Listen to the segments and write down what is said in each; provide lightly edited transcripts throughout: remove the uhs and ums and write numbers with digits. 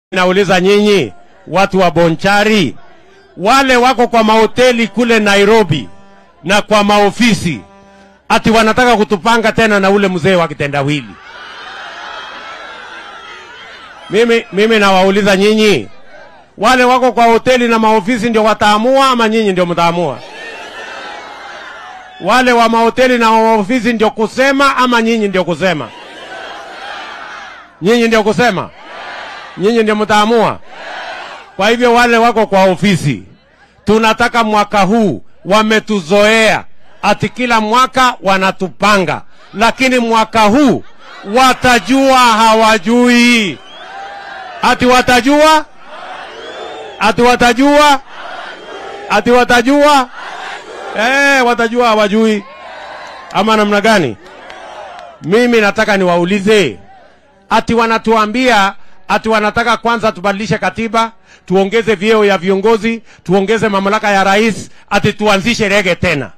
Nauliza nyinyi watu wa Bonchari, wale wako kwa mahoteli kule Nairobi na kwa maofisi, ati wanataka kutupanga tena na ule mzee wa kitendawili. Mimi nawauliza nyinyi, wale wako kwa hoteli na maofisi ndio wataamua ama nyinyi ndio mtaamua? Wale wa mahoteli na maofisi ndio kusema ama nyinyi ndio kusema? Nyinyi ndio kusema? Nyinyi ndio mtaamua? Kwa hivyo wale wako kwa ofisi, tunataka mwaka huu, wametuzoea ati kila mwaka wanatupanga, lakini mwaka huu watajua hawajui. Ati watajua? Ati watajua? Ati watajua? Watajua hawajui. Ama namna gani? Mimi nataka niwaulize, ati wanatuambia ati wanataka kwanza tubadilishe katiba, tuongeze vyeo ya viongozi, tuongeze mamlaka ya rais, ati tuanzishe rege tena.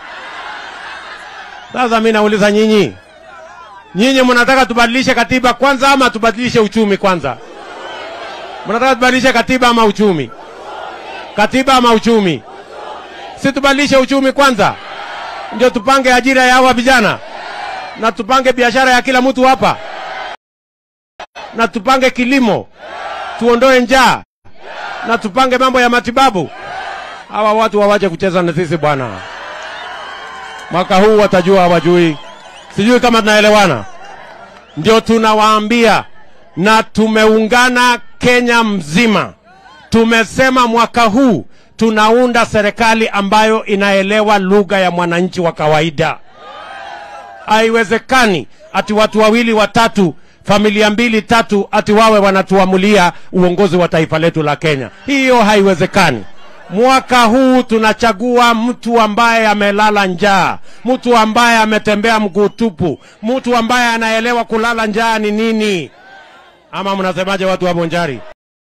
Sasa mimi nauliza nyinyi, mnataka tubadilishe katiba kwanza ama tubadilishe uchumi kwanza? Mnataka tubadilishe katiba ama uchumi? Katiba ama uchumi? Si tubadilishe uchumi kwanza, ndio tupange ajira ya hawa vijana, na tupange biashara ya kila mtu hapa, na tupange kilimo, tuondoe njaa, na tupange mambo ya matibabu. Hawa watu wawache kucheza na sisi bwana. Mwaka huu watajua hawajui. Sijui kama tunaelewana. Ndio tunawaambia, na tumeungana Kenya mzima. Tumesema mwaka huu tunaunda serikali ambayo inaelewa lugha ya mwananchi wa kawaida. Haiwezekani ati watu wawili watatu, familia mbili tatu, ati wawe wanatuamulia uongozi wa taifa letu la Kenya. Hiyo haiwezekani. Mwaka huu tunachagua mtu ambaye amelala njaa, mtu ambaye ametembea mguu tupu, mtu ambaye anaelewa kulala njaa ni nini. Ama mnasemaje watu wa Bonchari?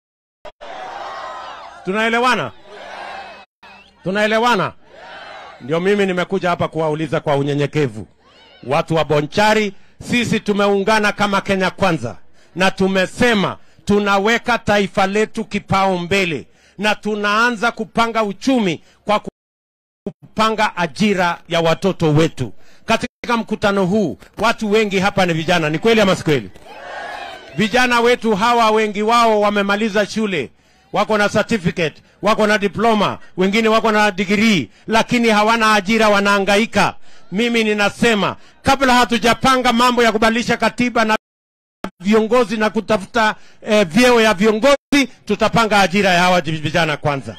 Tunaelewana? Tunaelewana? Ndio mimi nimekuja hapa kuwauliza kwa unyenyekevu, watu wa Bonchari, sisi tumeungana kama Kenya Kwanza, na tumesema tunaweka taifa letu kipao mbele, na tunaanza kupanga uchumi kwa kupanga ajira ya watoto wetu. Katika mkutano huu, watu wengi hapa ni vijana, ni kweli ama si kweli? Vijana wetu hawa wengi wao wamemaliza shule, wako na certificate, wako na diploma, wengine wako na degree, lakini hawana ajira, wanahangaika. Mimi ninasema, kabla hatujapanga mambo ya kubadilisha katiba na viongozi na kutafuta vyeo ya viongozi, tutapanga ajira ya hawa vijana kwanza.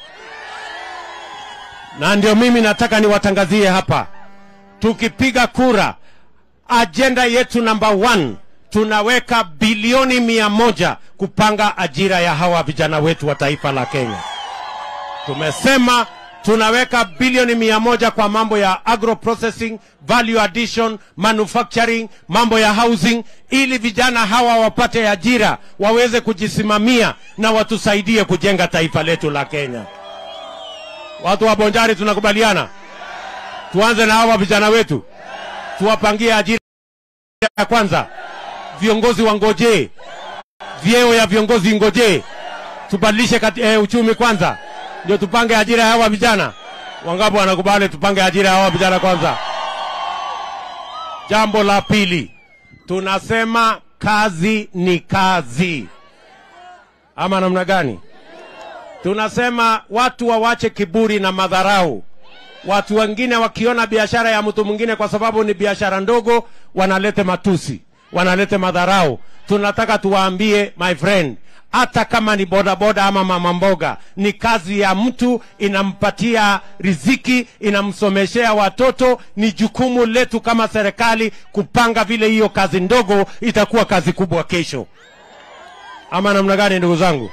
Na ndio mimi nataka niwatangazie hapa, tukipiga kura, agenda yetu number 1, tunaweka bilioni 100 kupanga ajira ya hawa vijana wetu wa taifa la Kenya. Tumesema tunaweka bilioni 100 kwa mambo ya agro processing, value addition, manufacturing, mambo ya housing, ili vijana hawa wapate ajira, waweze kujisimamia na watusaidie kujenga taifa letu la Kenya. Watu wa Bonchari tunakubaliana? Tuanze na hawa vijana wetu, tuwapangie ajira ya kwanza. Viongozi wangoje, vyeo ya viongozi ngoje, tubadilishe uchumi kwanza, ndio tupange ajira ya hawa vijana. Wangapi wanakubali tupange ajira ya hawa vijana kwanza? Jambo la pili, tunasema kazi ni kazi. Ama namna gani? Tunasema watu wawache kiburi na madharau. Watu wengine wakiona biashara ya mtu mwingine kwa sababu ni biashara ndogo, wanalete matusi, wanalete madharau. Tunataka tuwaambie, my friend, hata kama ni bodaboda ama mama mboga, ni kazi ya mtu, inampatia riziki, inamsomeshea watoto. Ni jukumu letu kama serikali kupanga vile hiyo kazi ndogo itakuwa kazi kubwa kesho. Ama namna gani ndugu zangu?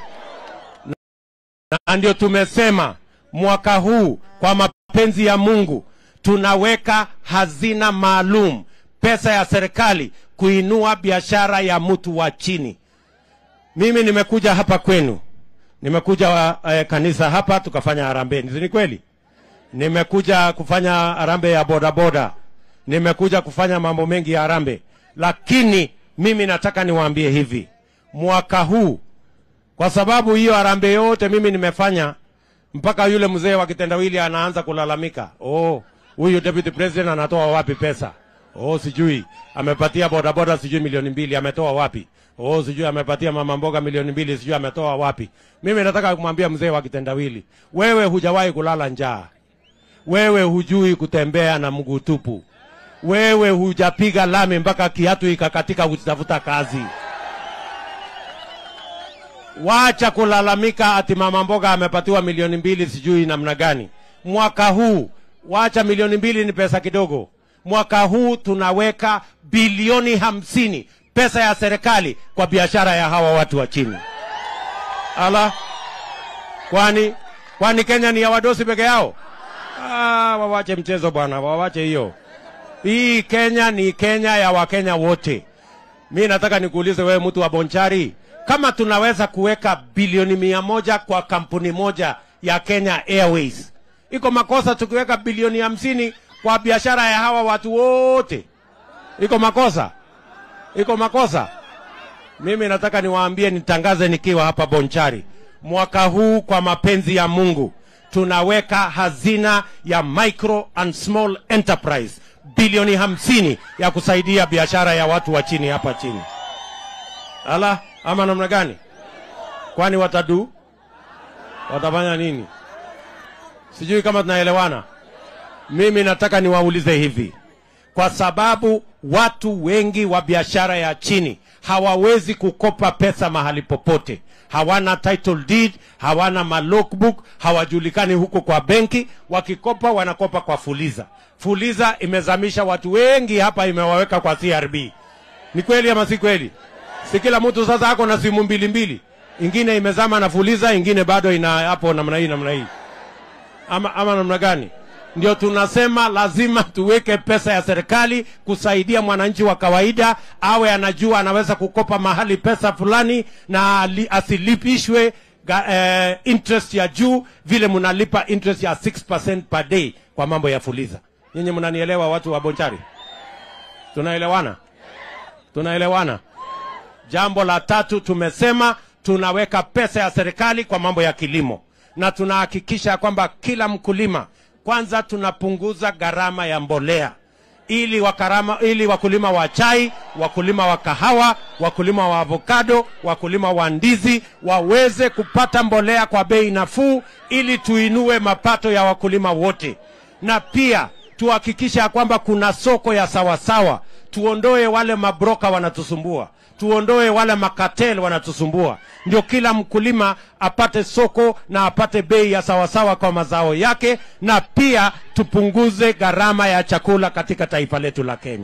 Na ndio tumesema mwaka huu, kwa mapenzi ya Mungu, tunaweka hazina maalum, pesa ya serikali, kuinua biashara ya mtu wa chini. Mimi nimekuja hapa kwenu, nimekuja kanisa hapa tukafanya harambee, ni kweli? Nimekuja kufanya harambee ya bodaboda, nimekuja kufanya mambo mengi ya harambee, lakini mimi nataka niwaambie hivi, mwaka huu Kwa sababu hiyo harambee yote mimi nimefanya, mpaka yule mzee wa kitendawili anaanza kulalamika. Oh, huyu deputy president anatoa wapi pesa? Oh, sijui amepatia bodaboda sijui milioni 2 ametoa wapi? Oh, sijui amepatia mama mboga milioni 2 sijui ametoa wapi? Mimi nataka kumwambia mzee wa kitendawili, wewe hujawahi kulala njaa. Wewe hujui kutembea na mguu tupu. Wewe hujapiga lami mpaka kiatu ikakatika kutafuta kazi. Wacha kulalamika ati mama mboga amepatiwa milioni 2 sijui namna gani. Mwaka huu, wacha milioni 2 ni pesa kidogo. Mwaka huu tunaweka bilioni 50 pesa ya serikali kwa biashara ya hawa watu wa chini. Ala, kwani Kenya ni ya wadosi peke yao? Wawache mchezo bwana, wawache hiyo. Hii Kenya ni Kenya ya Wakenya wote. Mimi nataka nikuulize wewe mtu wa Bonchari, kama tunaweza kuweka bilioni 100 kwa kampuni moja ya Kenya Airways, iko makosa tukiweka bilioni 50 kwa biashara ya hawa watu wote? Iko makosa? Iko makosa? Mimi nataka niwaambie, nitangaze nikiwa hapa Bonchari, mwaka huu kwa mapenzi ya Mungu tunaweka hazina ya micro and small enterprise bilioni 50 ya kusaidia biashara ya watu wa chini hapa chini. Ala, ama namna gani? Kwani watafanya nini? Sijui kama tunaelewana. Mimi nataka niwaulize hivi, kwa sababu watu wengi wa biashara ya chini hawawezi kukopa pesa mahali popote. Hawana title deed, hawana malogbook, hawajulikani huko kwa benki. Wakikopa wanakopa kwa Fuliza. Fuliza imezamisha watu wengi hapa, imewaweka kwa CRB. Ni kweli ama si kweli? Si kila mtu sasa hako na simu mbili. Ingine imezama na Fuliza, ingine bado ina hapo namna hii. Ama namna gani? Ndio tunasema lazima tuweke pesa ya serikali kusaidia mwananchi wa kawaida, awe anajua anaweza kukopa mahali pesa fulani na asilipishwe interest ya juu vile mnalipa interest ya 6% per day kwa mambo ya Fuliza. Nyinyi mnanielewa watu wa Bonchari? Tunaelewana? Tunaelewana? Jambo la tatu, tumesema tunaweka pesa ya serikali kwa mambo ya kilimo, na tunahakikisha kwamba kila mkulima, kwanza tunapunguza gharama ya mbolea ili wakulima wa chai, wakulima wa kahawa, wakulima wa avocado, wakulima wa ndizi waweze kupata mbolea kwa bei nafuu, ili tuinue mapato ya wakulima wote. Na pia tuhakikisha kwamba kuna soko ya sawasawa. Tuondoe wale mabroka wanatusumbua, tuondoe wale makatel wanatusumbua, ndio kila mkulima apate soko na apate bei ya sawasawa kwa mazao yake. Na pia tupunguze gharama ya chakula katika taifa letu la Kenya.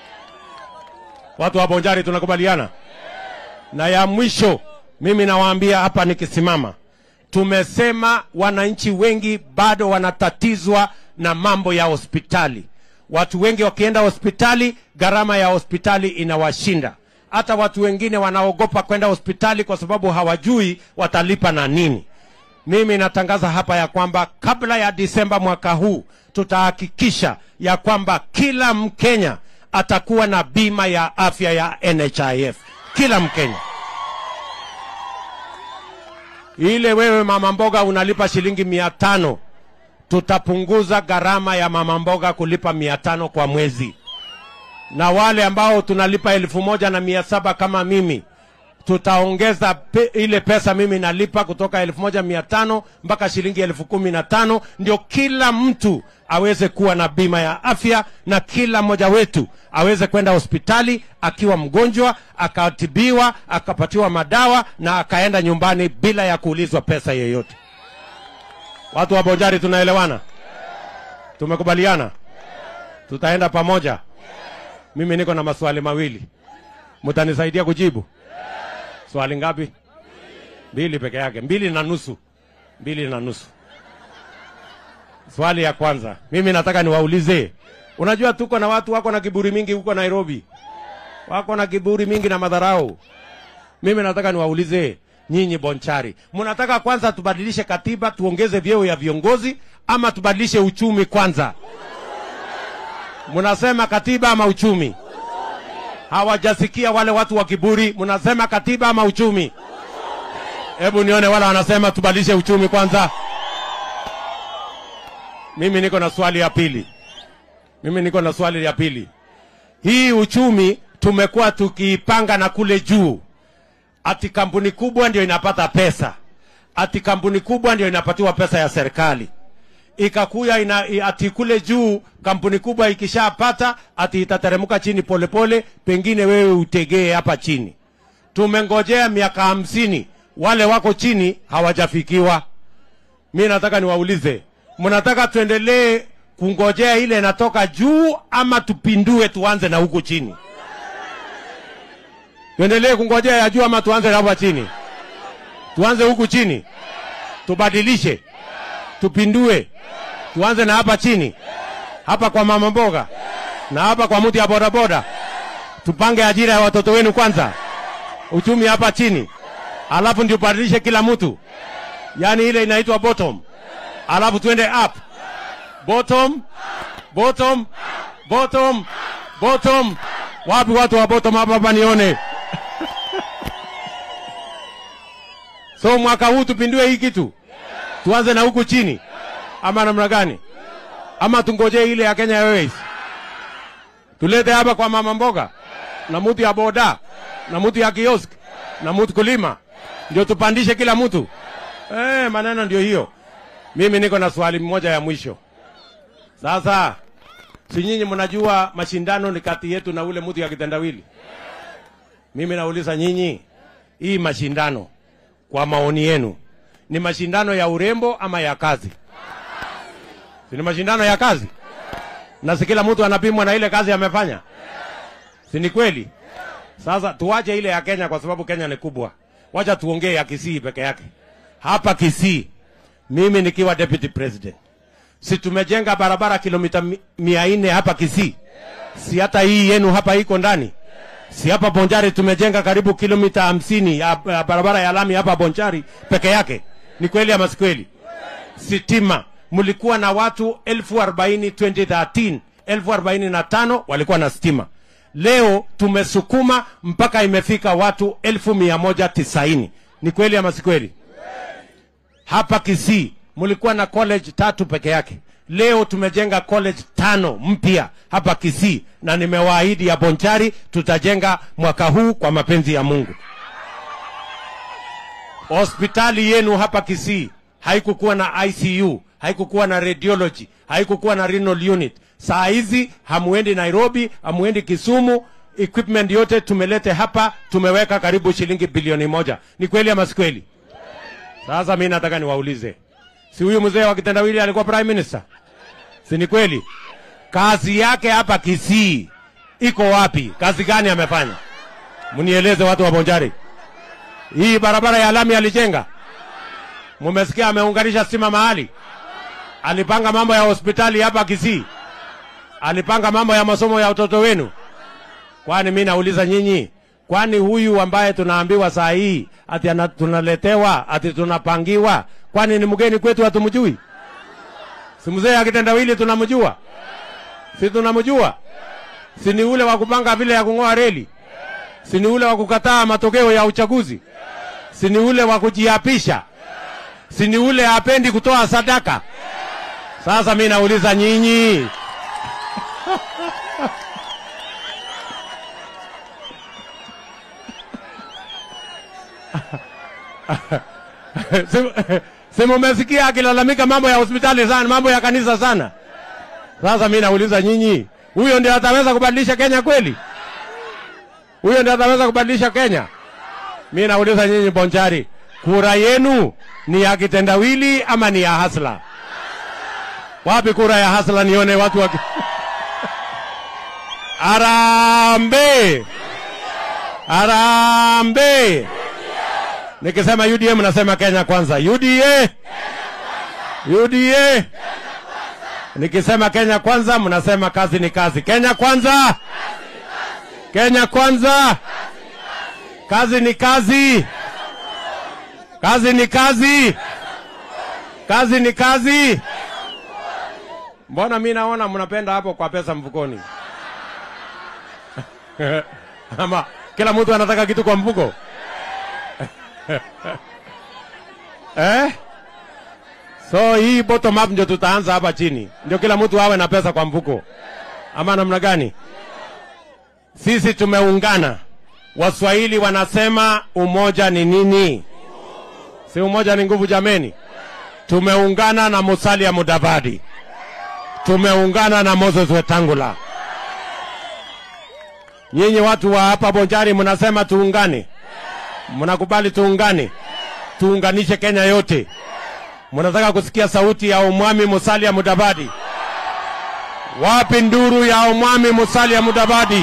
Watu wa Bonchari tunakubaliana? Na ya mwisho, mimi nawaambia hapa nikisimama, tumesema wananchi wengi bado wanatatizwa na mambo ya hospitali. Watu wengi wakienda hospitali, gharama ya hospitali inawashinda. Hata watu wengine wanaogopa kwenda hospitali kwa sababu hawajui watalipa na nini. Mimi natangaza hapa ya kwamba kabla ya Disemba mwaka huu tutahakikisha ya kwamba kila Mkenya atakuwa na bima ya afya ya NHIF. Kila Mkenya. Ile wewe mama mboga unalipa shilingi 500, tutapunguza gharama ya mama mboga kulipa 500 kwa mwezi. Na wale ambao tunalipa 1,700 kama mimi, tutaongeza ile pesa mimi nalipa kutoka 1,500 mpaka shilingi 15,000, ndio kila mtu aweze kuwa na bima ya afya, na kila mmoja wetu aweze kwenda hospitali akiwa mgonjwa, akatibiwa, akapatiwa madawa na akaenda nyumbani bila ya kuulizwa pesa yoyote. Watu wa Bonchari tunaelewana? Tumekubaliana? Tutaenda pamoja? Mimi niko na maswali mawili. Mtanisaidia kujibu? Swali ngapi? 2 peke yake. 2.5. 2.5. Swali ya kwanza, mimi nataka niwaulize. Unajua tuko na watu wako na kiburi mingi huko Nairobi. Wako na kiburi mingi na madharau. Mimi nataka niwaulize nyinyi Bonchari, mnataka kwanza tubadilishe katiba tuongeze vyeo ya viongozi, ama tubadilishe uchumi kwanza? Mnasema katiba ama uchumi? Hawajasikia wale watu wa kiburi. Mnasema katiba ama uchumi? Hebu nione wala wanasema tubadilishe uchumi kwanza. Mimi niko na swali ya pili. Hii uchumi tumekuwa tukipanga na kule juu. Ati kampuni kubwa ndio inapata pesa. Ati kampuni kubwa ndio inapatiwa pesa ya serikali. Ikakuya ati kule juu kampuni kubwa ikishapata ati itateremuka chini polepole, pengine wewe utegee hapa chini. Tumengojea miaka 50, wale wako chini hawajafikiwa. Mimi nataka niwaulize, mnataka tuendelee kungojea ile inatoka juu ama tupindue tuanze na huku chini? Tuendelee kungojea ya juu ama tuanze hapa chini? Tuanze huku chini. Tubadilishe. Tupindue. Tuanze na hapa chini. Hapa kwa mama mboga. Na hapa kwa mtu ya bodaboda. Tupange ajira ya watoto wenu kwanza. Uchumi hapa chini. Alafu ndio badilishe kila mtu. Yaani ile inaitwa bottom. Alafu tuende up. Bottom. Bottom. Bottom. Bottom. Wapi watu wa bottom hapa nione? So mwaka huu tupindue hii kitu. Tuanze na huku chini. Ama namna gani? Ama tungoje ile ya Kenya Airways? Tulete hapa kwa mama mboga na mtu ya boda na mtu ya kiosk na mtu kulima. Ndio tupandishe kila mtu. Maneno ndio hiyo. Mimi niko na swali moja ya mwisho. Sasa si nyinyi mnajua mashindano ni kati yetu na ule mtu ya kitendawili? Mimi nauliza nyinyi, hii mashindano kwa maoni yenu ni mashindano ya urembo ama ya kazi? Si ni mashindano ya kazi? Na si kila mtu anapimwa na ile kazi amefanya? Si ni kweli? Sasa tuache ile ya Kenya kwa sababu Kenya ni kubwa. Wacha tuongee ya Kisii peke yake. Hapa Kisii, mimi nikiwa deputy president, si tumejenga barabara kilomita 400 hapa Kisii? Si hata hii yenu hapa iko ndani? Si hapa Bonchari tumejenga karibu kilomita 50 ya barabara ya lami hapa Bonchari peke yake? Ni kweli ama si kweli? Sitima, mlikuwa na watu 40,000 2013, 45,000 walikuwa na stima. Leo tumesukuma mpaka imefika watu 190. Ni kweli ama si kweli? Hapa Kisii mlikuwa na college 3 peke yake. Leo tumejenga college 5 mpya hapa Kisii, na nimewaahidi ya Bonchari tutajenga mwaka huu kwa mapenzi ya Mungu. Hospitali yenu hapa Kisii haikukuwa na ICU, haikukuwa na radiology, haikukuwa na renal unit. Saa hizi hamuendi Nairobi, hamuendi Kisumu, equipment yote tumelete hapa, tumeweka karibu shilingi bilioni 1. Ni kweli ama si kweli? Sasa mimi nataka niwaulize, si huyu mzee wa kitendawili alikuwa prime minister? Si ni kweli? Kazi yake hapa Kisii iko wapi? Kazi gani amefanya? Mnieleze watu wa Bonchari. Hii barabara ya lami alijenga? Mumesikia ameunganisha stima mahali? Alipanga mambo ya hospitali hapa Kisii? Alipanga mambo ya masomo ya watoto wenu? Kwani mimi nauliza nyinyi, kwani huyu ambaye tunaambiwa saa hii ati tunaletewa ati tunapangiwa, kwani ni mgeni kwetu hatumjui? Si mzee akitendawili tunamjua? Si tunamjua? Si ni ule wa kupanga vile ya kungoa reli? Si ni ule wa kukataa matokeo ya uchaguzi? Si ni ule wa kujiapisha? Si ni ule hapendi kutoa sadaka? Sasa mimi nauliza nyinyi, Sema umesikia akilalamika mambo ya hospitali sana, mambo ya kanisa sana. Sasa mimi nauliza nyinyi, huyo ndiye ataweza kubadilisha Kenya kweli? Huyo ndiye ataweza kubadilisha Kenya? Mimi nauliza nyinyi Bonchari, kura yenu ni ya kitendawili ama ni ya hasla? Wapi kura ya hasla nione watu wa Arambe! Arambe! Nikisema UDM nasema Kenya kwanza. UDA! UDA! Nikisema Kenya kwanza mnasema kazi ni kazi. Kenya kwanza! Kenya kwanza! Kazi ni kazi! Kazi ni kazi! Kazi ni kazi! Mbona mimi naona mnapenda hapo kwa pesa mfukoni? Ama kila mtu anataka kitu kwa mfuko? So hii bottom up ndio tutaanza hapa chini. Ndio kila mtu awe na pesa kwa mfuko. Ama namna gani? Sisi tumeungana. Waswahili wanasema umoja ni nini? Si umoja ni nguvu jameni? Tumeungana na Musalia Mudavadi. Tumeungana na Moses Wetangula. Nyinyi watu wa hapa Bonjari mnasema tuungane. Mnakubali tuungane? Tuunganishe Kenya yote. Mnataka kusikia sauti ya Omwami Musalia Mudavadi? Wapi nduru ya Omwami Musalia Mudavadi?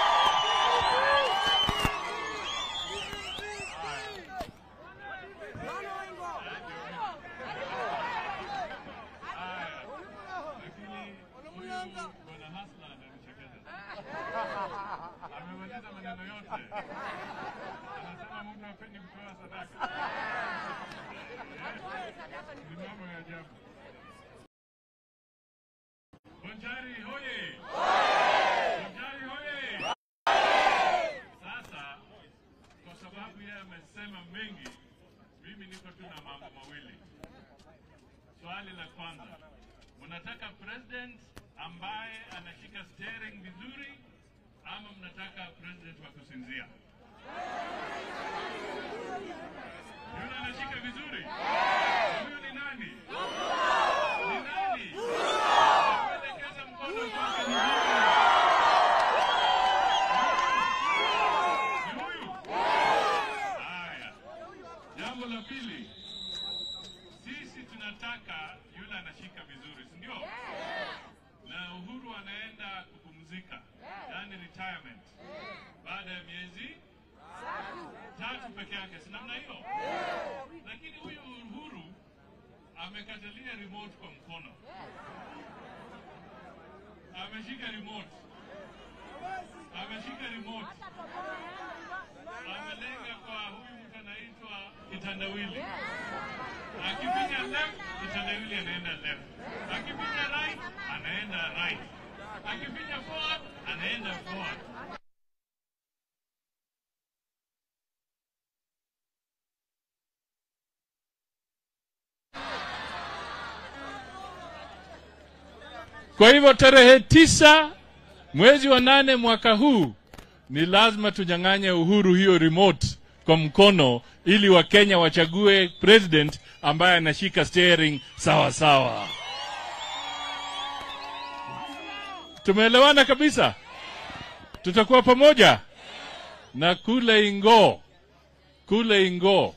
Bonjari hoye! Bonjari hoye! Sasa, kwa sababu yeye amesema mengi, mimi niko tu na mambo mawili. Swali la kwanza, mnataka president ambaye anashika steering vizuri ama mnataka president wa kusinzia? Yule anashika vizuri? Huyu ni nani? Ni nani? Kuelekeza mkono kwake ni huyu? Haya. Jambo la pili, sisi tunataka yule anashika vizuri, si ndio? Na Uhuru anaenda kupumzika, yani retirement, baada ya miezi 3 peke yake, si namna hiyo? Lakini huyu Uhuru amekatalia remote kwa mkono. Ameshika remote. Ameshika remote. Amelenga kwa huyu mtu anaitwa kitandawili. Akipiga left, kitandawili anaenda left. Akipiga right, anaenda right. Akipiga forward, anaenda forward. Kwa hivyo tarehe 9 mwezi wa 8 mwaka huu ni lazima tunyang'anye Uhuru hiyo remote kwa mkono ili Wakenya wachague president ambaye anashika steering sawa sawa. Tumeelewana kabisa? Tutakuwa pamoja? Na kule Ingo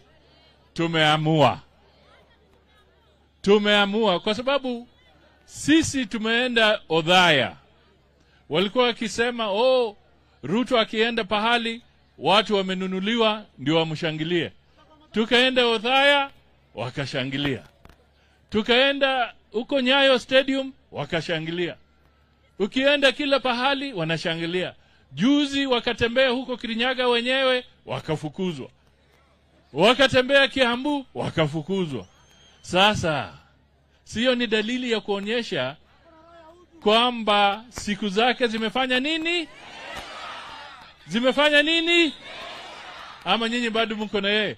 tumeamua kwa sababu sisi tumeenda Othaya. Walikuwa wakisema Ruto akienda pahali watu wamenunuliwa ndio wamshangilie. Tukaenda Othaya wakashangilia. Tukaenda huko Nyayo Stadium wakashangilia. Ukienda kila pahali wanashangilia. Juzi wakatembea huko Kirinyaga wenyewe wakafukuzwa. Wakatembea Kiambu wakafukuzwa. Sasa sio ni dalili ya kuonyesha kwamba siku zake zimefanya nini? Zimefanya nini? Ama nyinyi bado mko na yeye?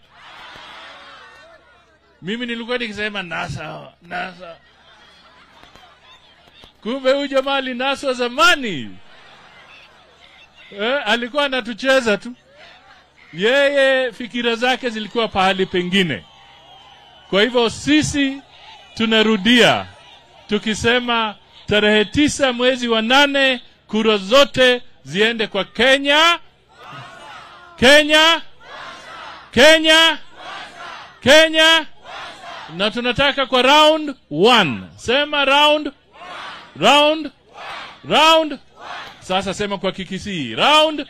Mimi nilikuwa nikisema NASA. Kumbe huyu jamaa alinaswa zamani. Alikuwa anatucheza tu. Yeye fikira zake zilikuwa pahali pengine. Kwa hivyo sisi tunarudia tukisema tarehe 9 mwezi wa 8 kura zote ziende kwa Kenya. Na tunataka kwa round 1. Sema round. Sasa sema kwa Kikisii. Round.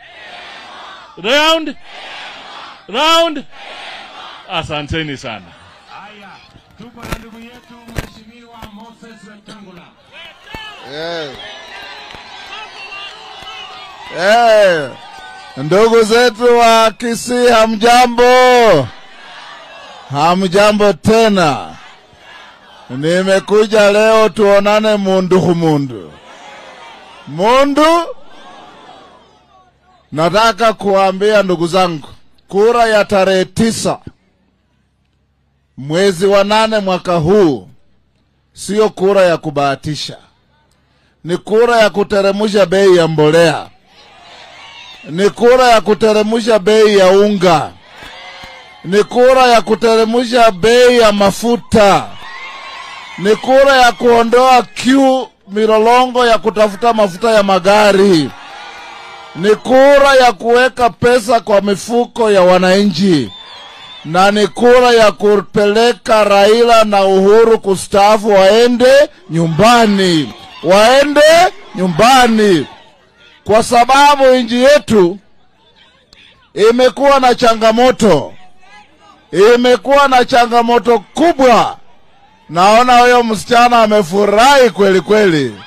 Asanteni sana. Haya, tuko na ndugu yetu Mheshimiwa Moses Wetangula. Ndugu zetu wa Kisii, hamjambo? Hamjambo tena. Nimekuja leo tuonane mundu. Nataka kuambia ndugu zangu, kura ya tarehe 9 mwezi wa 8 mwaka huu sio kura ya kubahatisha. Ni kura ya kuteremusha bei ya mbolea. Ni kura ya kuteremusha bei ya unga. Ni kura ya kuteremusha bei ya mafuta. Ni kura ya kuondoa kiu milolongo ya kutafuta mafuta ya magari. Ni kura ya kuweka pesa kwa mifuko ya wananchi. Na ni kura ya kupeleka Raila na Uhuru kustaafu waende nyumbani. Waende nyumbani. Kwa sababu nchi yetu imekuwa na changamoto. Imekuwa na changamoto kubwa. Naona huyo msichana amefurahi kweli kweli.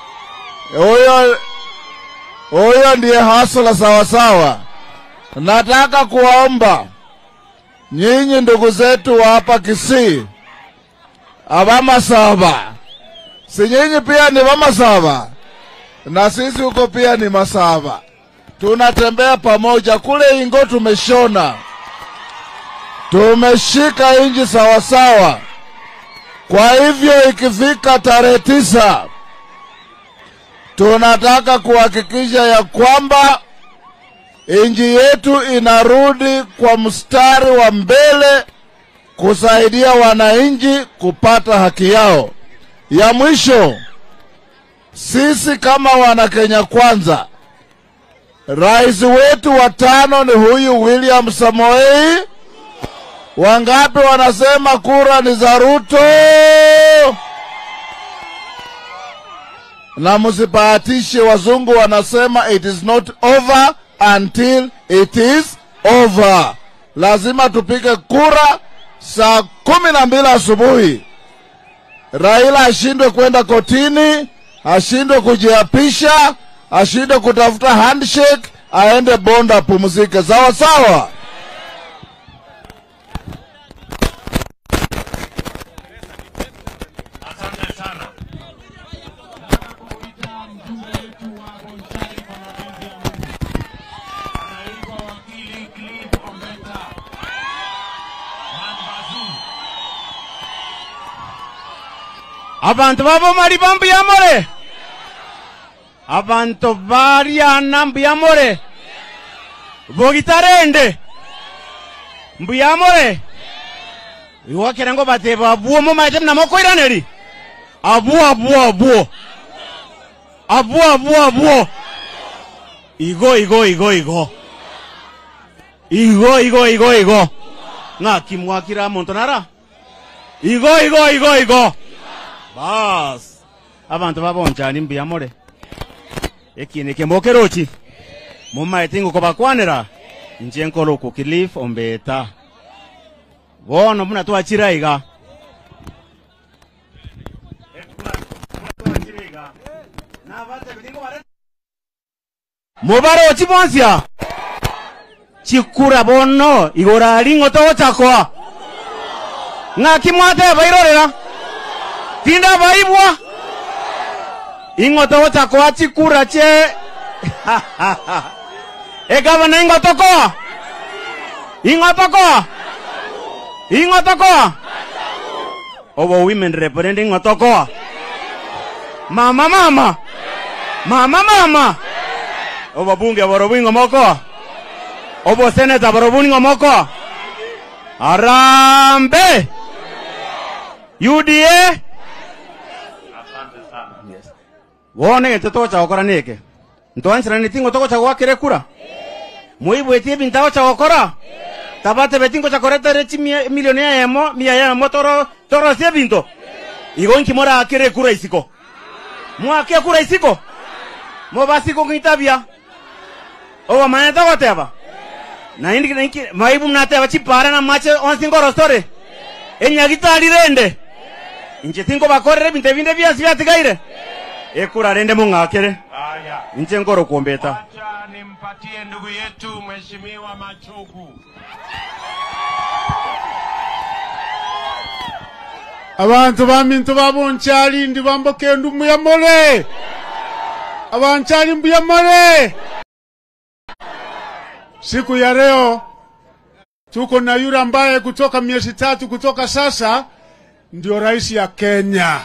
Huyo ndiye hasla sawa sawa. Nataka kuwaomba nyinyi ndugu zetu wa hapa Kisii, Abamasaba. Si nyinyi pia ni Bamasaba? Na sisi huko pia ni Masaba. Tunatembea pamoja. Kule Ingo tumeshona. Tumeshika inji sawa sawa. Kwa hivyo ikifika tarehe 9 tunataka kuhakikisha ya kwamba inji yetu inarudi kwa mstari wa mbele kusaidia wananchi kupata haki yao. Ya mwisho, sisi kama wana Kenya Kwanza, rais wetu wa 5 ni huyu William Samoei. Wangapi wanasema kura ni za Ruto? Na msibahatishe, wazungu wanasema it is not over until it is over. Lazima tupige kura saa 12 asubuhi. Raila ashindwe kwenda kotini, ashindwe kujiapisha, ashindwe kutafuta handshake, aende Bondo apumzike. Sawa sawa? Asante sana. Abantu babo mari bambu yamore. Abantu bari anambu yamore. Bogitarende. Mbu yamore. Iwakera ngo bateba abuo mo maite na moko iraneri. Abuo. Igo. Na kimwakira montonara. Igo. Bas. Abantu babonjani mbu yamore. Ekine kemokerochi. Mumaite ngo bakwanera. Nje nkolo ku Cliff Ombeta. Bono muna tuachira iga. Mubaro chibonsia. Chikura bono igora lingo to chakwa. Ngaki mwate bairorera. Tinda baibwa. Ingo to chakwa chikura che. Gavana ingo toko. Obo women representing Otoko. Mama. Obo bunge borobingo moko. Obo senator borobingo moko. Arambe. UDA. Asante sana. Yes. Wone toto cha okora neke. Ntoanchira nitingo toko cha wakere kura. Muibu etie bintao cha okora. Tabate betingo cha koreta rechi milioni ya yamo, mia yamo toro sia binto. Igo nkimora akere kura isiko. Mwake kura isiko. Mo basiko ngitabia. Owa maneta wateba. Na inki maibu mnateba chipara na mache onsingo rostore. Enyagita rirende. Inche tingo bakore binte binde bia siatigaire. Ekura rende mungakere. Haya. Inche ngoro kuombeta. Acha nimpatie ndugu yetu Mheshimiwa Machogu. Abantu bamintu babonchali ndi bamboke ndumu ya mole. Abanchali mbu ya mole. Siku ya leo tuko na yule ambaye kutoka miezi 3 kutoka sasa ndio rais ya Kenya.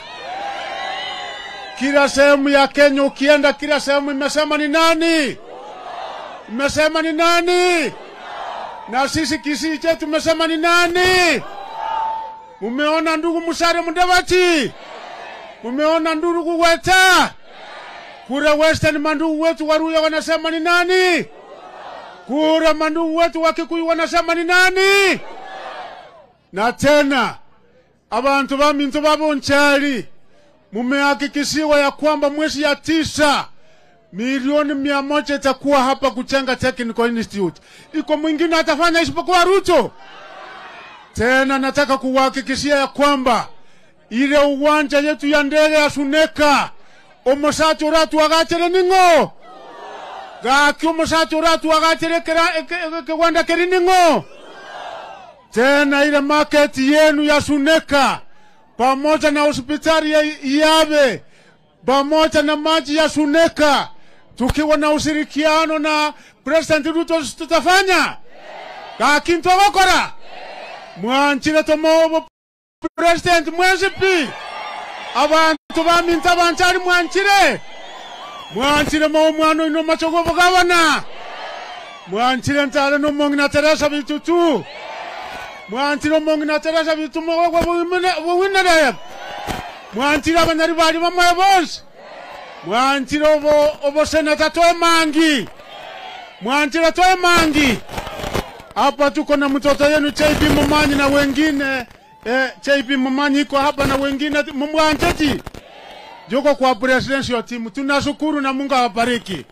Kila sehemu ya Kenya ukienda, kila sehemu imesema ni nani? Imesema ni nani? Na sisi Kisii chetu tumesema ni nani? Umeona ndugu Musalia Mudavadi? Umeona ndugu Weta? Kura Western mandugu wetu Waluhya wanasema ni nani? Kura mandugu wetu wa Kikuyu wanasema ni nani? Na tena abantu baminto babonchali mumehakikishiwa ya kwamba mwezi ya 9 milioni 100 itakuwa hapa kujenga Technical Institute. Iko mwingine atafanya isipokuwa Ruto? Tena nataka kuhakikishia ya kwamba ile uwanja yetu ya ndege ya Suneka omusacha uratu wagatere ningo gaki omusacha uratu wagatere kiwanda keri ningo. Tena ile market yenu ya Suneka pamoja na hospitali ya Iyabe pamoja na maji ya Suneka, tukiwa na ushirikiano na President Ruto tutafanya gaki ntogokora mwanchire tomo President mwezipi abantu baminta banchari mwanchire mo mwana ino machogo bugabana mwanchire ntale no mongina Teresa bitutu mwanchire mongina Teresa bitumo kwa bwinere mwanchire abanyari bali bamwe bose mwanchire obo senata toe mangi mwanchire toe mangi. Hapa tuko na mtoto yenu JP Momanyi na wengine JP Momanyi iko hapa na wengine mumwanjeti yuko kwa presidential team. Tunashukuru na Mungu awabariki.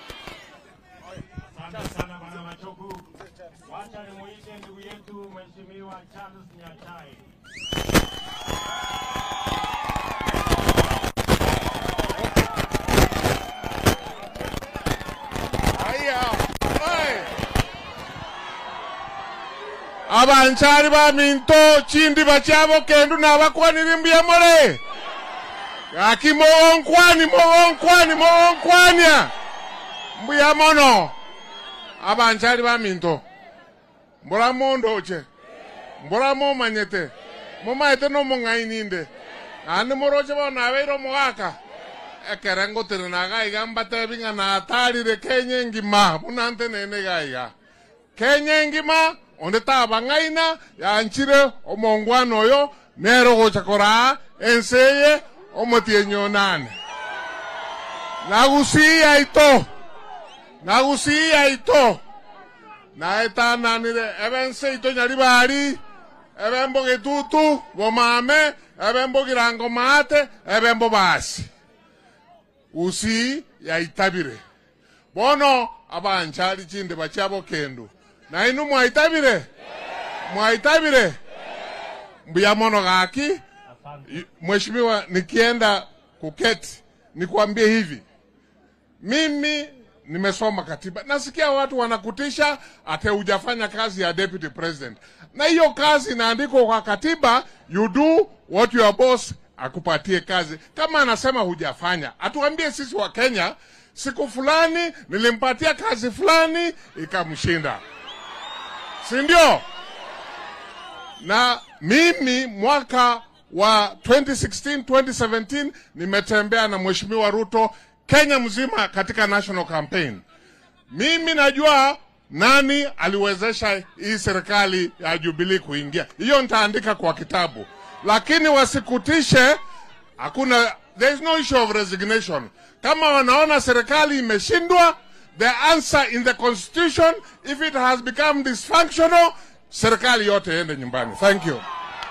Asante sana bwana Machogu. Wacha nimuite ndugu yetu Mheshimiwa Charles Nyachae. Abanchari baminto chindi bachabo kendu nabakwanira mbiyamole gaki mogonkwanya mbuyamono. Abanchari baminto mbora mondoche mbora momanyete momaete no mongaininde ani moroche bona abeiro mogaka ekerengo tirinaga igambate binga na atarire Kenya ngima bunante nene gaiga Kenya ngima onde tabangaina yanchire omongwano yo nero gochakora enseye omotienyo nane nagusia ito na etana nire ebense ito nyari bari ebembo getutu bomame ebembo girango mate ebembo basi usi ya itabire bono abanchari chinde bachabo kendo na inu mwaitabire mbuyamono gaki. Mheshimiwa, nikienda kuketi nikuambie hivi, mimi nimesoma katiba. Nasikia watu wanakutisha ate hujafanya kazi ya deputy president, na hiyo kazi inaandikwa kwa katiba, you do what your boss akupatie kazi. Kama anasema hujafanya, atuambie sisi wa Kenya, siku fulani nilimpatia kazi fulani ikamshinda, si ndio? Na mimi mwaka wa 2016-2017 nimetembea na Mheshimiwa Ruto Kenya mzima katika national campaign. Mimi najua nani aliwezesha hii serikali ya Jubilee kuingia. Hiyo nitaandika kwa kitabu. Lakini wasikutishe, hakuna, there is no issue of resignation. Kama wanaona serikali imeshindwa, the answer in the constitution, if it has become dysfunctional, serikali yote ende nyumbani. Thank you.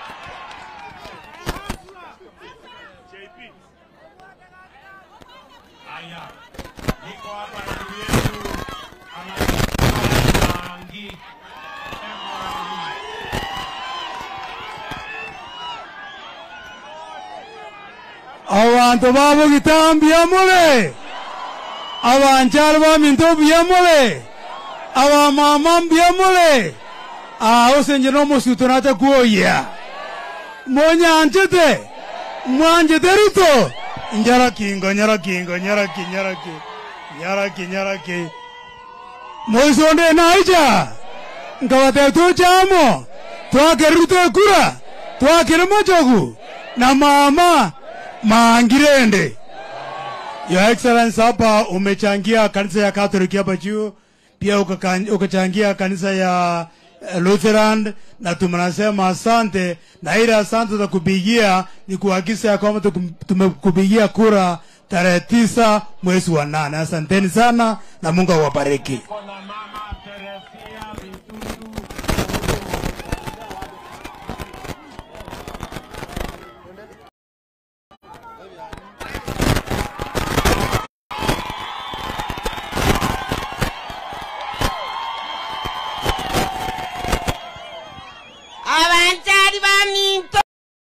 Abantu babo gitambia mole abanchari baminto byamole abamama byamole osenje no musuto nate kuoya monyanjete mwanjete Ruto nyaraki moisonde naija ngawate tu chamo twake Ruto kura twake Machogu na mama Mangirende. Your Excellency, hapa umechangia kanisa ya Catholic hapa juu, pia ukachangia kanisa ya Lutheran, na tumenasema asante, na ile asante za kupigia ni kuhakikisha kwamba tumekupigia kura tarehe 9 mwezi wa 8. Asanteni sana na Mungu awabariki. Avanzari Baminto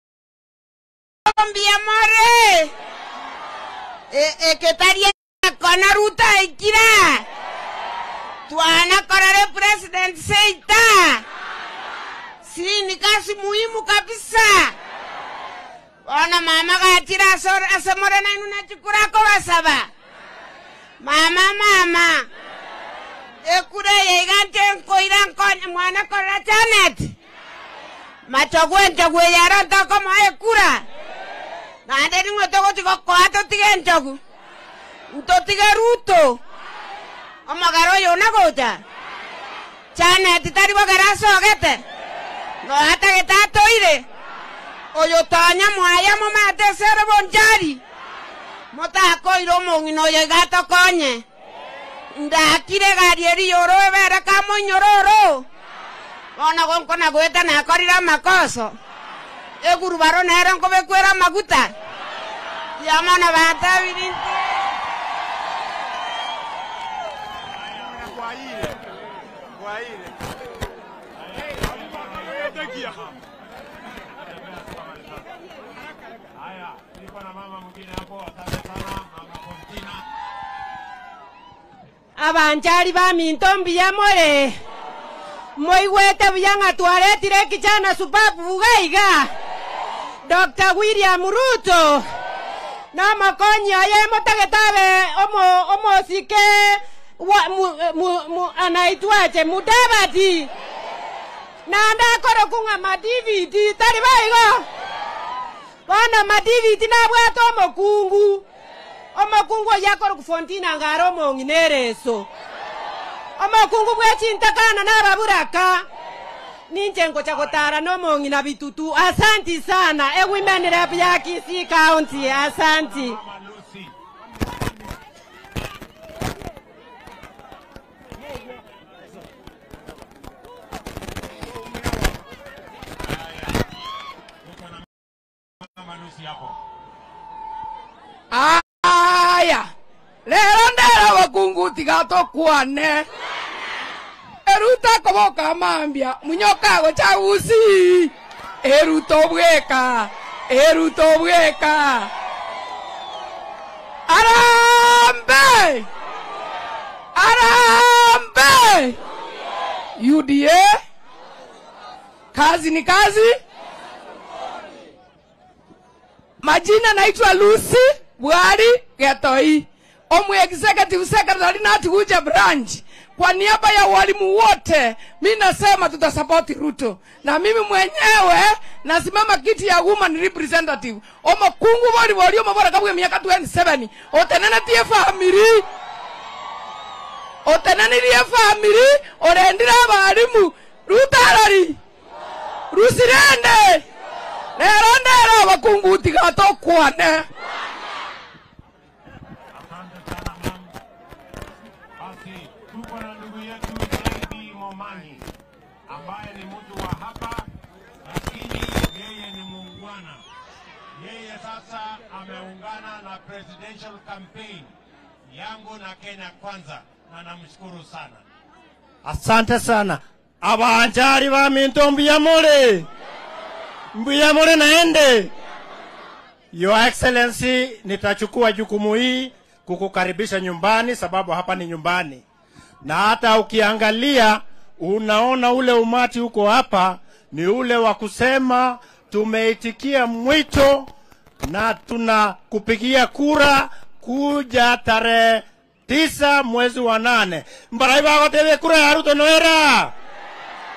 Amore que taria con Ruta ikira tuana korare president Seita si ni kazi muhimu kabisa. Ona mama gatira asamora na inuna chukura ko basaba mama ekure yegante koiran kon mwana kora Janet Machogwenta gweyara tako maekura na ndeni ngotoko tiko kwato tigenjogu utotige Ruto amagaro yona goja chane titari bagara sogete no hata getato ire oyo tanya mwaya mumate sero bonjari mota koiro mongino yegato konye ndakire gari eri yoro ebera kamo nyororo ona gonkona gweta na korira makoso eguru baro nero ngobe kwera maguta yamana bata birinti kwaire haya niko na mama mwingine hapo. Asante sana mama Kontina. Abanjari Baminto Mbiyamore moigwete buyanga twaretire kijana supapu bugaiga Dr. William Ruto na makonya ye motagetabe omosike anaitwaje Mudavadi na ndakoro kunga madividi tari baigo bana madividi na bwato omokungu yakoro kufontina ngaro monginereso omokungu bwechintakana n'ababuraka ninjengo chakotara no mongina bitutu. Asanti sana women rep ya Kisii County. Asanti. Aya lero ndera bakungu tigato kwane Eruta koboka mambia munyoka go chausi Eruto bweka Arambe UDA kazi ni kazi. Majina naitwa Lucy Bwari Getoi, executive secretary na Tuguja branch. Kwa niaba ya walimu wote, mimi nasema tutasupport Ruto. Na mimi mwenyewe nasimama kiti ya woman representative. Omokungu bali walio mabora kabwe miaka 27. Otenana tie family, orendira walimu. Ruto arari. Rusirende. Nerondera wakungu tigato kwane. Ambaye ni mtu wa hapa, lakini yeye ni muungwana. Yeye sasa ameungana na presidential campaign yangu na Kenya Kwanza, na namshukuru sana. Asante sana. Abanjari Baminto Mbiyamore naende. Your Excellency, nitachukua jukumu hii kukukaribisha nyumbani, sababu hapa ni nyumbani. Na hata ukiangalia unaona ule umati huko hapa ni ule wa kusema tumeitikia mwito na tunakupigia kura kuja tarehe 9 mwezi wa 8. Mbaraiba gotewe kura ya Ruto noera.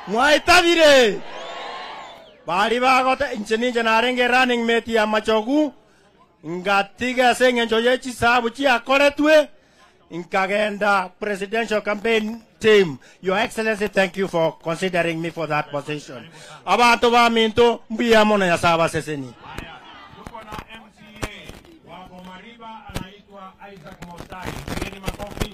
Mwaitabire. Bari bagote incheninje narenge running mate ya Machogu. Ngatiga senge njoyechi sabu chi akoretwe. Nkagenda presidential campaign team. Your Excellency, thank you for considering me for that position. Abantu ba minto mbia mona ya saba seseni. Tuko na MCA wa Bomariba anaitwa Isaac Mostai. Pigeni makofi.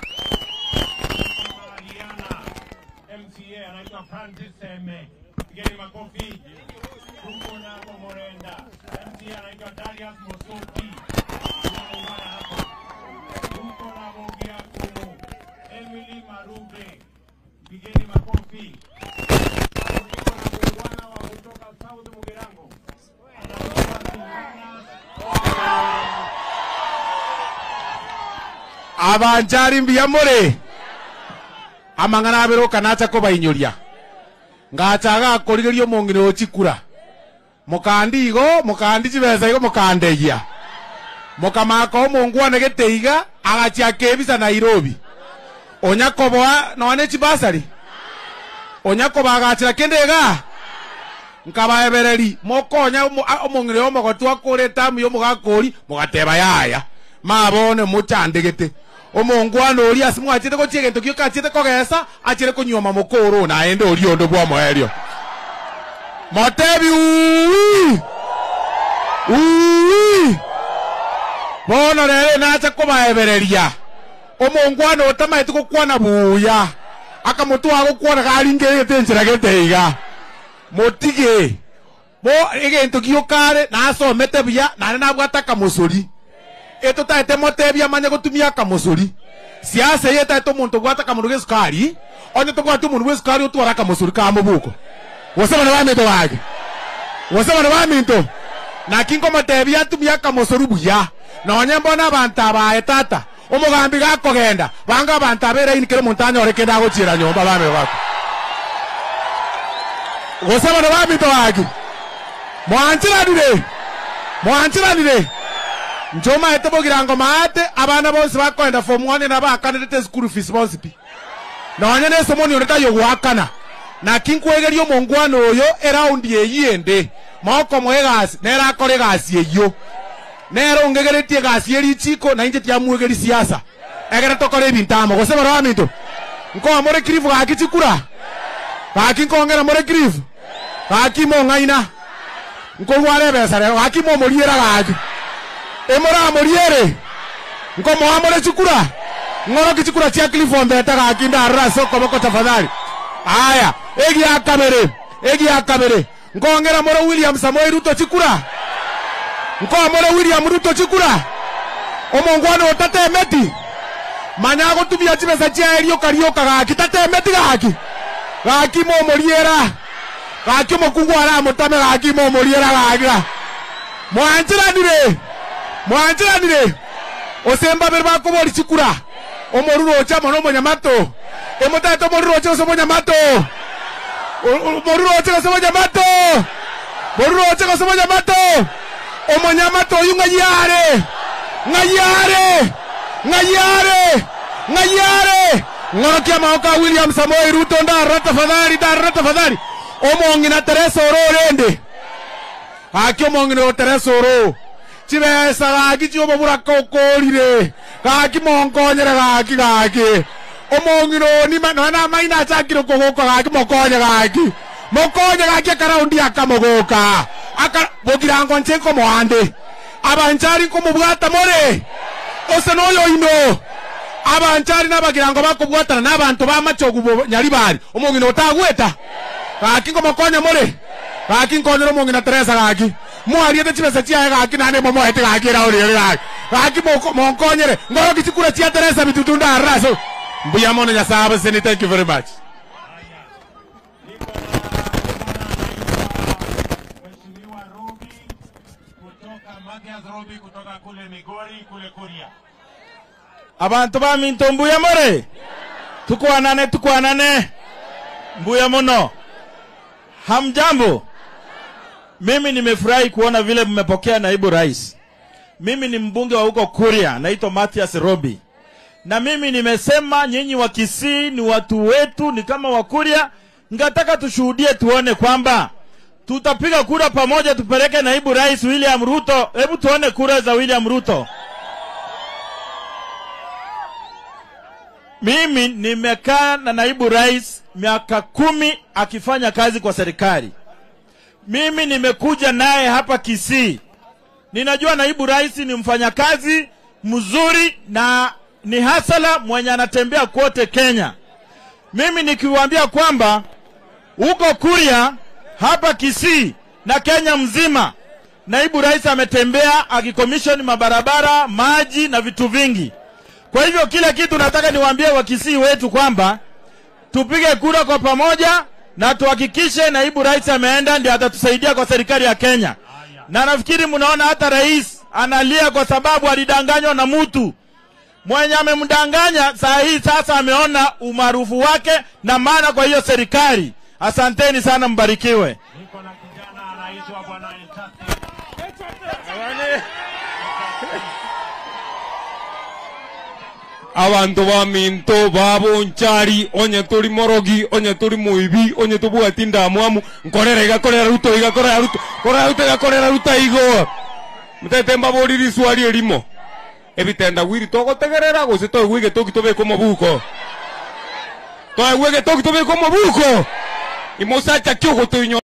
Mariana MCA anaitwa Francis Seme. Pigeni makofi. Tuko na Bomorenda MCA anaitwa Darius Mosuki. Tuko na Bogia Kumu Emily Marube. Pigeni makofi. Tuko na Bwana wa kutoka South Mugirango. Abanjari mbiyamore amangana abero kanacha ko bainyoria ngachaga korigerio mongino chikura mukandigo mukandi chibeza igo mukandegia mukamako mongwane geteiga agachia kebisa Nairobi onyakoboa none chibasari onyakoba agachira kendega nkabaebereri mokonya omongire omogotwa kore tamu yo mugakori mugateba yaya mabone muchandegete omongwana ori asimwachite ko chiegento kyo kachite kogesa achire kunyoma mukoro na ende ori ondo bwa moerio motebi bono rere nacha kubaebereria omongwana otamaite kokwana buya akamutwa gukwana garingete nchira geteiga motige bo egento kyo kare na asomete buya na nabwata kamusuri eto taete motebia manya gutumia kamusuri siasa yeta eto muntu gwata kamundu gesukari onye to gwata umuntu gesukari utwara kamusuri ka mubuko wasema na bamito wage wasema na bamito na kingo motebia atumia kamusuri buya na onye mbona abantu abaye tata umugambi gakogenda banga abantu abera inikere muntanya orekenda gochira nyomba bame bako wasema na bamito wage mwanchiranire njoma etebo girango maate abana bonse bakwenda form 1 na bakanete school fees bonse pi na wanyane somoni oneta yo wakana na kinkwegerio mongwano oyo around yeyende moko mwegas nera kore gasi eyo nero ngegeretie gasi eri chiko na inje tia mwegeri siasa egere tokore bintamo gose baramito nko amore krivu gakichikura bakinkongera more krivu bakimo ngaina nko wale besare bakimo moriera gaki emora moriere nko moamore chikura ngoro kichikura chia Clifford etaka akinda raso koboko tafadhali haya egi akamere ngongera moro William Samoei Ruto chikura nko moro William Ruto chikura omongwano otate meti manyago tubia chibesa chia erio karioka gaki tate meti gaki mo moriera gaki mo kungwara mutame gaki mo moriera gaki mwanjiranire osemba berba ko bori chikura omoruro chama no monyamato emotato moruro cho so monyamato moruro cho so monyamato omonyamato yungayare ngorokia maoka William Samoei Ruto ndarra tafadhali omongina Teresa ororende akyo mongina Teresa oro chibesa gaki chiobo buraka okorire gaki monkonyere gaki omongino ni mana maina chakiro kogoko gaki mokonye gaki akaraundi akamogoka bogirango nchenko moande abanchari ko mubwata more osenoyo ino abanchari nabagirango bakubwatana nabantu bamachogu nyaribari omongino otagweta gaki ko mokonye more gaki nkonyero omongino Teresa gaki mwariete chibesa chia gaki nane momo ete gaki ra ori gaki monkonyere ngoro kichikura chia Teresa bitutunda raso mbuyamone ya sahaba seni. Thank you very much. Mheshimiwa Robi kutoka Mathias Robi kutoka kule Migori kule Kuria. Abantu ba minto mbuyamore tukwanane mbuyamono. Hamjambo. Mimi nimefurahi kuona vile mmepokea naibu rais. Mimi ni mbunge wa huko Kuria, naitwa Mathias Robi. Na mimi nimesema nyinyi wa Kisii ni watu wetu, ni kama wa Kuria, ngataka tushuhudie tuone kwamba tutapiga kura pamoja tupeleke naibu rais William Ruto. Hebu tuone kura za William Ruto. Mimi nimekaa na naibu rais miaka 10 akifanya kazi kwa serikali. Mimi nimekuja naye hapa Kisii. Ninajua naibu rais ni mfanyakazi mzuri na ni hasala mwenye anatembea kote Kenya. Mimi nikiwaambia kwamba huko Kuria, hapa Kisii na Kenya mzima, naibu rais ametembea akikomishoni mabarabara, maji na vitu vingi. Kwa hivyo kila kitu nataka niwaambie wa Kisii wetu kwamba tupige kura kwa pamoja na tuhakikishe naibu rais ameenda ndiye atatusaidia kwa serikali ya Kenya. Na nafikiri mnaona hata rais analia kwa sababu alidanganywa na mtu. Mwenye amemdanganya saa hii sasa ameona umaarufu wake na maana kwa hiyo serikali. Asanteni sana, mbarikiwe. Niko na kijana anaitwa Bwana Entate. Abantu baminto babonchari onye turi morogi onye turi muibi onye tubwati ndamwamu nkorera igakorera ruto igakorera ruto igo mutetemba boriri swali elimo ebitenda wiri togotegerera gose toigwige tokitobe komo buko toigwige tokitobe komo buko imosacha kyogo toinyo